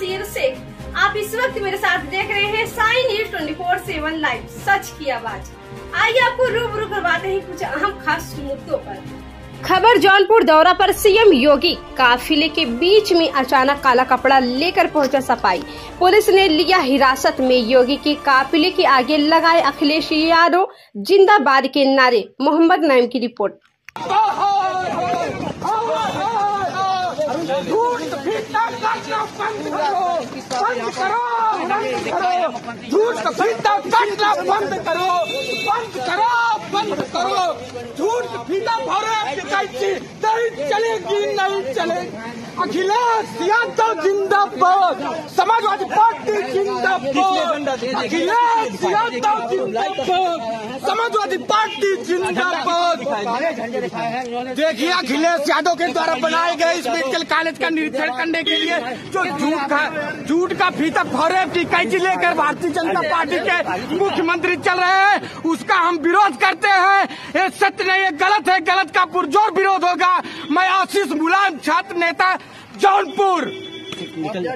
बशीर शेख। आप इस वक्त मेरे साथ देख रहे हैं साई न्यूज 24/7 लाइव, सच की आवाज। आइए आपको रूबरू करवाते हैं कुछ अहम खास मुद्दों पर। खबर जौनपुर दौरा पर सीएम योगी, काफिले के बीच में अचानक काला कपड़ा लेकर पहुंचा सफाई। पुलिस ने लिया हिरासत में। योगी के काफिले के आगे लगाए अखिलेश यादव जिंदाबाद के नारे। मोहम्मद नईम की रिपोर्ट। झूठ का फीता काटना बंद करो, बंद करो। झूठ का फीता नहीं चलेगी, नहीं चलेगी। अखिलेश यादव जिंदाबाद, समाजवादी पार्टी जिंदाबाद। अखिलेश यादव जिंदाबाद, समाजवादी पार्टी जिंदाबाद। देखिए, अखिलेश यादव के द्वारा बनाए गए इस मेडिकल कॉलेज का निरीक्षण करने के लिए जो झूठ का फीता फौरन की कैंची लेकर भारतीय जनता पार्टी के मुख्यमंत्री चल रहे हैं, उसका हम विरोध करते हैं। ये सत्य नहीं, ये गलत है। गलत का पुरजोर विरोध होगा। मैं आशीष मुलायम, छात्र नेता, जौनपुर।